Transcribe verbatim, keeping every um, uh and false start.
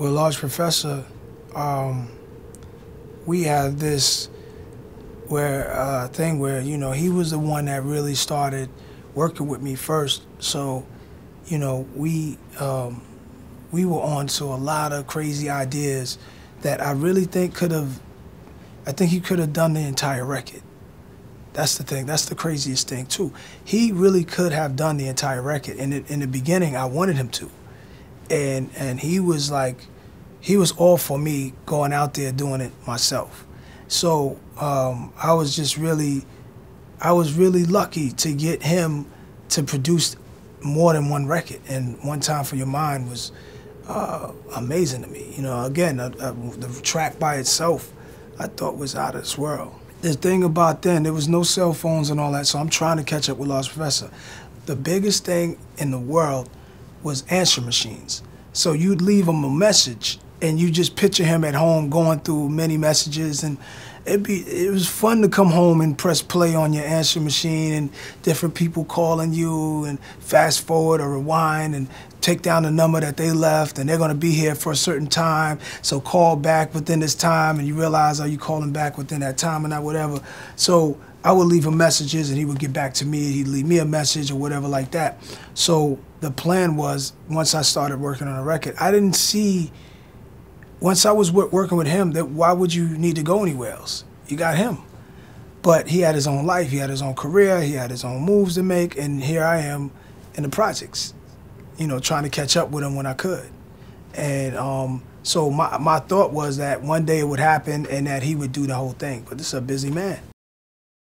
With Large Professor, um, we have this where uh, thing where, you know, he was the one that really started working with me first. So, you know, we um, we were on to a lot of crazy ideas that I really think could have, I think he could have done the entire record. That's the thing. That's the craziest thing too. He really could have done the entire record. And in, in the beginning, I wanted him to, and and he was like, he was all for me going out there doing it myself. So um, I was just really, I was really lucky to get him to produce more than one record. And One Time for Your Mind was uh, amazing to me. You know, again, uh, uh, the track by itself, I thought was out of this world. The thing about then, there was no cell phones and all that, so I'm trying to catch up with Large Professor. The biggest thing in the world was answer machines. So you'd leave him a message, and you just picture him at home going through many messages, and it'd be, it was fun to come home and press play on your answer machine and different people calling you and fast forward or rewind and take down the number that they left, and they're gonna be here for a certain time, so call back within this time, and you realize, are you calling back within that time or not, whatever. So I would leave him messages and he would get back to me, he'd leave me a message or whatever like that. So the plan was, once I started working on a record, I didn't see, once I was working with him, that why would you need to go anywhere else? You got him. But he had his own life, he had his own career, he had his own moves to make, and here I am in the projects, you know, trying to catch up with him when I could. And um, so my, my thought was that one day it would happen and that he would do the whole thing. But this is a busy man.